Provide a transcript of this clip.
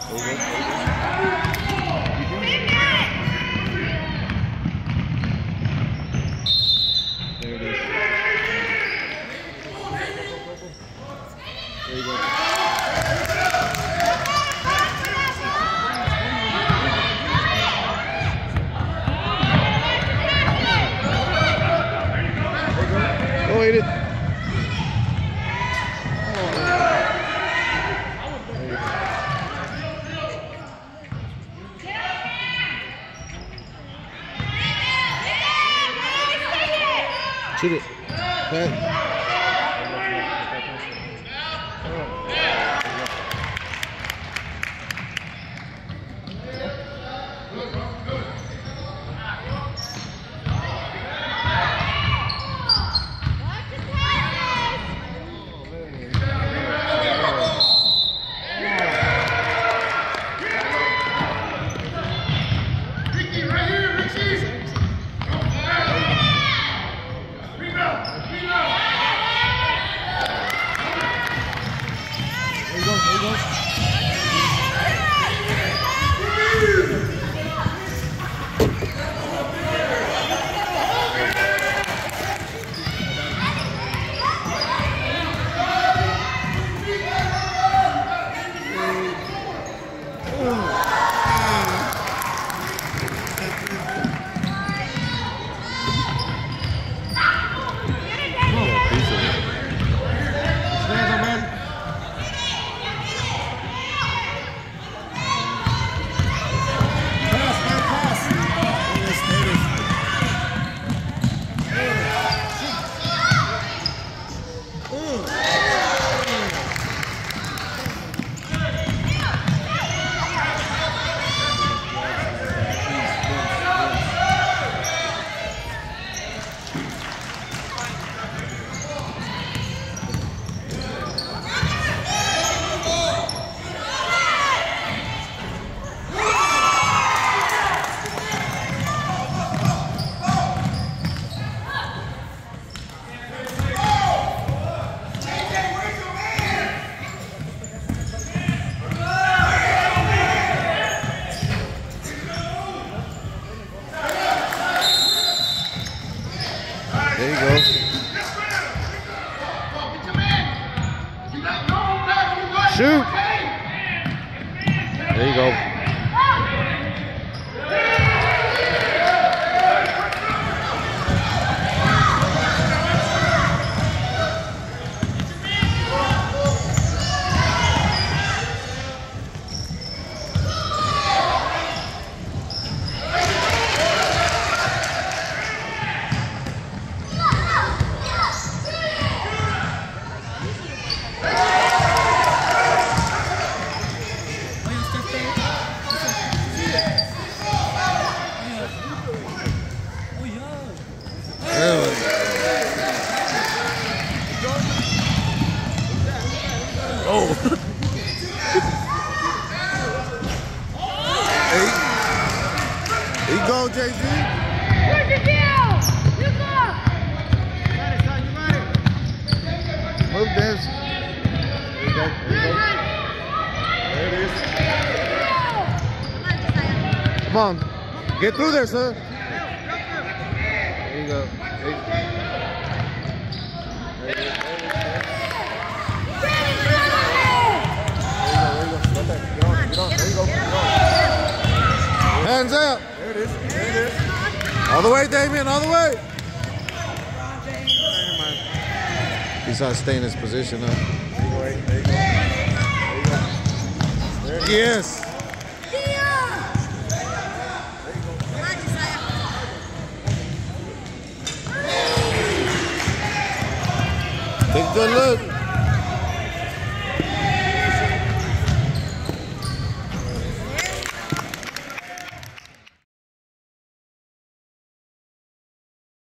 Shoot it. Okay. There you go. Shoot. There you go. Oh. There you go, JZ. Where's your deal? You go. Move this. There you go. There you go. There it is. Come on. Get through there, sir. There you go. There you go. Hands up. There it is. There it is. All the way, Damien. All the way. He's not staying in his position, huh? There you go. There you go. There you go. Yes. Take a good look.